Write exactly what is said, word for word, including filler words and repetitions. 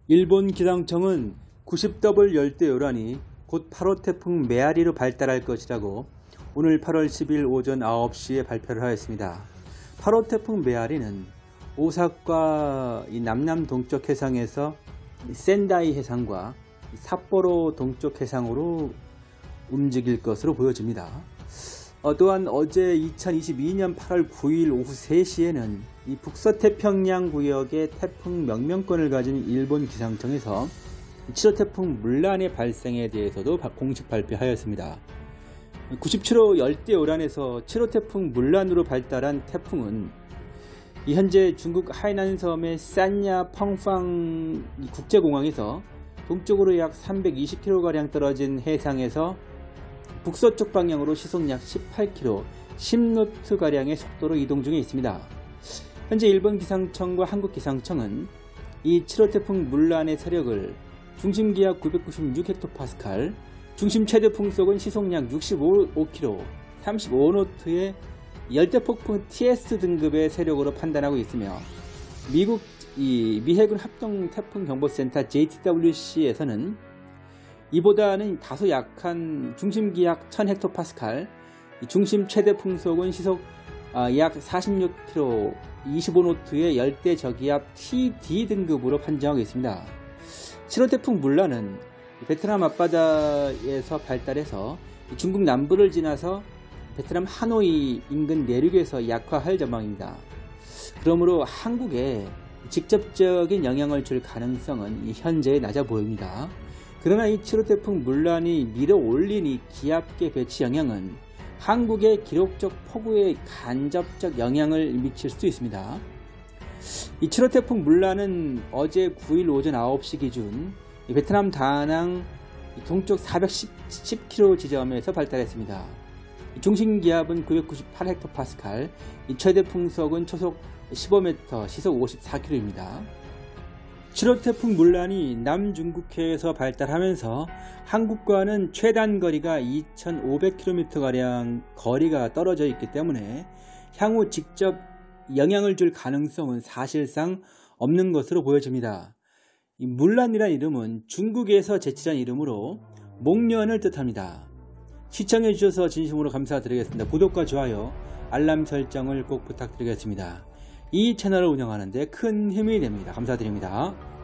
일본 기상청은 구십 더블 열대요란이 곧 팔 호 태풍 메아리로 발달할 것이라고 오늘 팔월 십일 오전 아홉 시에 발표를 하였습니다. 팔 호 태풍 메아리는 오사카 이 남남 동쪽 해상에서 센다이 해상과 삿포로 동쪽 해상으로 움직일 것으로 보여집니다. 어, 또한 어제 이천이십이 년 팔월 구일 오후 세 시에는 이 북서태평양 구역의 태풍 명명권을 가진 일본 기상청에서 칠 호 태풍 물란의 발생에 대해서도 공식 발표하였습니다. 구십칠 호 열대요란에서 칠 호 태풍 물란으로 발달한 태풍은 현재 중국 하이난섬의 산야 펑팡 국제공항에서 동쪽으로 약 삼백이십 킬로미터가량 떨어진 해상에서 북서쪽 방향으로 시속 약 십팔 킬로미터, 십 노트가량의 속도로 이동 중에 있습니다. 현재 일본 기상청과 한국 기상청은 이 칠 호 태풍 물란의 세력을 중심기압 구백구십육 헥토파스칼, 중심 최대 풍속은 시속 약 육십오 킬로미터, 삼십오 노트의 열대폭풍 티 에스 등급의 세력으로 판단하고 있으며 미국 이 미해군 합동 태풍 정보센터 제이 티 더블유 씨에서는 이보다는 다소 약한 중심기압 천 헥토파스칼, 중심 최대 풍속은 시속 약 사십육 킬로미터, 이십오 노트의 열대 저기압 티 디 등급으로 판정하고 있습니다. 칠 호 태풍 물란은 베트남 앞바다에서 발달해서 중국 남부를 지나서 베트남 하노이 인근 내륙에서 약화할 전망입니다. 그러므로 한국에 직접적인 영향을 줄 가능성은 현재 낮아 보입니다. 그러나 이 칠 호 태풍 물란이 밀어올린 이 기압계 배치 영향은 한국의 기록적 폭우에 간접적 영향을 미칠 수도 있습니다. 이 칠 호 태풍 물란은 어제 구일 오전 아홉 시 기준 베트남 다낭 동쪽 사백십 킬로미터 지점에서 발달했습니다. 중심기압은 구백구십팔 헥토파스칼, 최대 풍속은 초속 십오 미터, 시속 오십사 킬로미터입니다. 칠 호 태풍 물란이 남중국해에서 발달하면서 한국과는 최단 거리가 이천오백 킬로미터가량 거리가 떨어져 있기 때문에 향후 직접 영향을 줄 가능성은 사실상 없는 것으로 보여집니다. 이 물란이란 이름은 중국에서 제치한 이름으로 목련을 뜻합니다. 시청해 주셔서 진심으로 감사드리겠습니다. 구독과 좋아요, 알람 설정을 꼭 부탁드리겠습니다. 이 채널을 운영하는 데 큰 힘이 됩니다. 감사드립니다.